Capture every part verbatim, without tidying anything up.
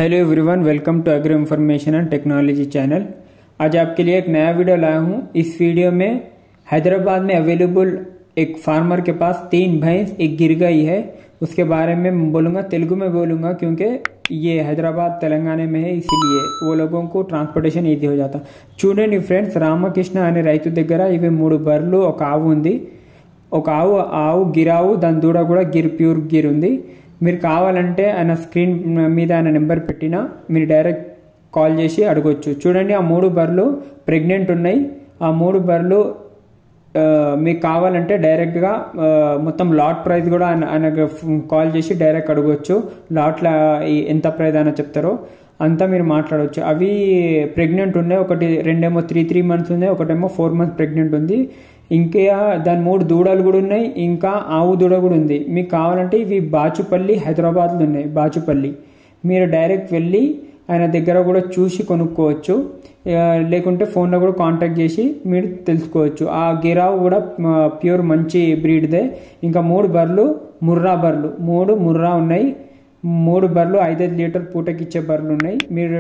Hello everyone, welcome to agro information and technology channel. आज आपके लिए एक नया वीडियो लाया हूं। इस वीडियो में हैदराबाद में अवेलेबल एक फार्मर के पास तीन भैंस एक गिर गई है, उसके बारे में बोलूँगा। तेलुगु में बोलूँगा क्योंकि ये हैदराबाद तेलंगाना में है, इसीलिए वो लोगों को ट्रांसपोर्टेशन ఈజీ हो जाता। చూడండి ఫ్రెండ్స్, రామకృష్ణ అనే రైతు దగ్గర ఇవి మూడు బర్రెలు ఒక ఆవు ఉంది। ఒక ఆవు ఆవు గిరావు, దాని దూడ కూడా గిర్ ప్యూర్ గిర్ ఉంది। మీరు కావాలంటే ఆయన స్క్రీన్ మీద ఆయన నెంబర్ పెట్టినా మీరు డైరెక్ట్ కాల్ చేసి అడగొచ్చు। చూడండి, ఆ మూడు బర్రెలు ప్రెగ్నెంట్ ఉన్నాయి। ఆ మూడు బర్రెలు మీకు కావాలంటే డైరెక్ట్గా మొత్తం లాట్ ప్రైస్ కూడా ఆయన ఆయనకు కాల్ చేసి డైరెక్ట్ అడగొచ్చు। లాట్ల ఎంత ప్రైస్ అయినా చెప్తారో అంతా మీరు మాట్లాడవచ్చు। అవి ప్రెగ్నెంట్ ఉన్నాయి, ఒకటి రెండేమో త్రీ త్రీ మంత్స్ ఉన్నాయి, ఒకటేమో ఫోర్ మంత్స్ ప్రెగ్నెంట్ ఉంది। ఇంకా దాని మూడు దూడలు కూడా ఉన్నాయి, ఇంకా ఆవు దూడ కూడా ఉంది। మీకు కావాలంటే ఇవి బాచుపల్లి హైదరాబాద్లో ఉన్నాయి। బాచుపల్లి మీరు డైరెక్ట్ వెళ్ళి ఆయన దగ్గర కూడా చూసి కొనుక్కోవచ్చు, లేకుంటే ఫోన్లో కూడా కాంటాక్ట్ చేసి మీరు తెలుసుకోవచ్చు। ఆ గిరావు కూడా ప్యూర్ మంచి బ్రీడ్దే। ఇంకా మూడు బర్రెలు ముర్రా బర్రెలు, మూడు ముర్రా ఉన్నాయి। మూడు బర్రెలు ఐదైదు లీటర్ పూటకి ఇచ్చే బర్రెలు ఉన్నాయి, మీరు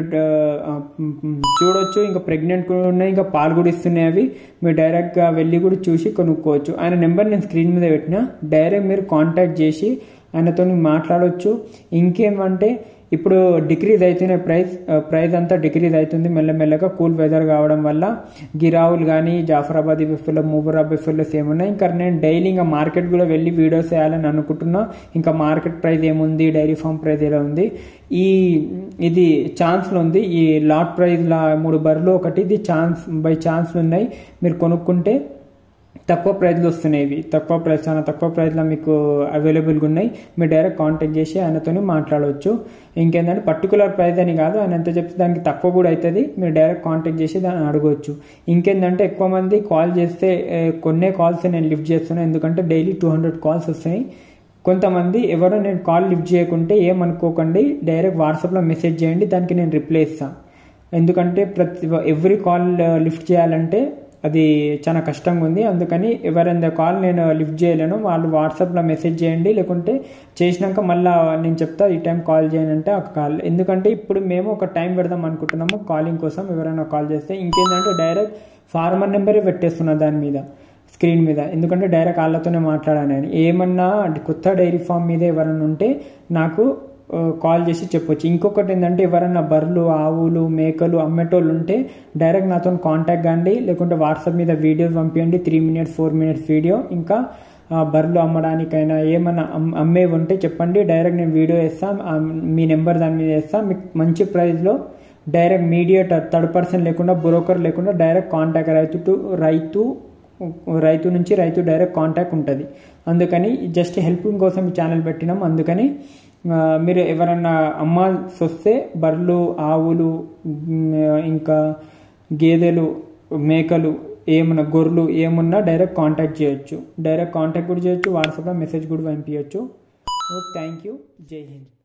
చూడొచ్చు। ఇంకా ప్రెగ్నెంట్ కూడా ఉన్నాయి, ఇంకా పాలు కూడా ఇస్తున్నాయి అవి। మీరు డైరెక్ట్గా వెళ్ళి కూడా చూసి కొనుక్కోవచ్చు। ఆయన నెంబర్ నేను స్క్రీన్ మీద పెట్టిన, డైరెక్ట్ మీరు కాంటాక్ట్ చేసి ఆయనతో మాట్లాడవచ్చు। ఇంకేమంటే ఇప్పుడు డిక్రీజ్ అవుతున్న ప్రైస్ ప్రైస్ అంతా డిక్రీజ్ అవుతుంది మెల్లమెల్లగా, కూల్ వెదర్ కావడం వల్ల। గిరావులు కానీ జాఫరాబాదీ బిఫెల్లో మూబరా బిఫెల్లోస్ ఏమున్నాయి। ఇంకా నేను డైలీ ఇంకా మార్కెట్ కూడా వెళ్ళి వీడియోస్ వేయాలని అనుకుంటున్నా। ఇంకా మార్కెట్ ప్రైస్ ఏముంది, డైరీ ఫామ్ ప్రైస్ ఎలా ఉంది, ఈ ఇది ఛాన్స్లో ఉంది। ఈ లాట్ ప్రైస్లా మూడు బర్రెలు ఒకటి, ఇది ఛాన్స్ బై ఛాన్స్లు ఉన్నాయి। మీరు కొనుక్కుంటే తక్కువ ప్రైస్లో వస్తున్నాయి, ఇవి తక్కువ ప్రైస్, చాలా తక్కువ ప్రైస్లో మీకు అవైలబుల్గా ఉన్నాయి। మీరు డైరెక్ట్ కాంటాక్ట్ చేసి ఆయనతో మాట్లాడవచ్చు। ఇంకేంటంటే పర్టికులర్ ప్రైస్ అని కాదు, ఆయన ఎంత చెప్తే దానికి తక్కువ కూడా అవుతుంది, మీరు డైరెక్ట్ కాంటాక్ట్ చేసి దాన్ని అడగవచ్చు। ఇంకేంటంటే ఎక్కువ మంది కాల్ చేస్తే కొన్నే కాల్స్ నేను లిఫ్ట్ చేస్తున్నాను, ఎందుకంటే డైలీ టూ హండ్రెడ్ కాల్స్ వస్తున్నాయి। కొంతమంది ఎవరో నేను కాల్ లిఫ్ట్ చేయకుంటే ఏమనుకోకండి, డైరెక్ట్ వాట్సాప్లో మెసేజ్ చేయండి, దానికి నేను రిప్లై ఇస్తాను। ఎందుకంటే ప్రతి ఎవ్రీ కాల్ లిఫ్ట్ చేయాలంటే అది చాలా కష్టంగా ఉంది, అందుకని ఎవరైనా కాల్ నేను లిఫ్ట్ చేయలేను, వాళ్ళు వాట్సాప్లో మెసేజ్ చేయండి, లేకుంటే చేసినాక మళ్ళీ నేను చెప్తా ఈ టైం కాల్ చేయాలంటే ఒక కాల్। ఎందుకంటే ఇప్పుడు మేము ఒక టైం పెడదాం అనుకుంటున్నాము కాలింగ్ కోసం, ఎవరైనా కాల్ చేస్తే। ఇంకేంటంటే డైరెక్ట్ ఫార్మర్ నెంబరే పెట్టేస్తున్నా దాని మీద స్క్రీన్ మీద, ఎందుకంటే డైరెక్ట్ వాళ్ళతోనే మాట్లాడాను అని। ఏమన్నా కొత్త డైరీ ఫామ్ మీద ఎవరైనా ఉంటే నాకు కాల్ చేసి చెప్పొచ్చు। ఇంకొకటి ఏంటంటే ఎవరైనా బర్రెలు ఆవులు మేకలు అమ్మేటోళ్ళు ఉంటే డైరెక్ట్ నాతో కాంటాక్ట్ కండి, లేకుంటే వాట్సాప్ మీద వీడియోస్ పంపించండి, three minutes four minutes video. ఇంకా బర్రెలు అమ్మడానికైనా ఏమైనా అమ్మేవి ఉంటే చెప్పండి, డైరెక్ట్ నేను వీడియో వేస్తాను, మీ నెంబర్ దాని మీద వేస్తాను। మీకు మంచి ప్రైస్లో డైరెక్ట్ మీడియేటర్ థర్డ్ పర్సన్ లేకుండా బ్రోకర్ లేకుండా డైరెక్ట్ కాంటాక్ట్ రైతు టు రైతు రైతు నుంచి రైతు డైరెక్ట్ కాంటాక్ట్ ఉంటుంది। అందుకని జస్ట్ హెల్పింగ్ కోసం ఈ ఛానల్ పెట్టినాం। అందుకని మీరు ఎవరన్నా అమ్మాల్సి వస్తే బర్రెలు ఆవులు ఇంకా గేదెలు మేకలు ఏమన్నా గొర్రెలు ఏమున్నా డైరెక్ట్ కాంటాక్ట్ చేయొచ్చు, డైరెక్ట్ కాంటాక్ట్ కూడా చేయొచ్చు, వాట్సాప్లో మెసేజ్ కూడా పంపించవచ్చు। థ్యాంక్ యూ, జై హింద్।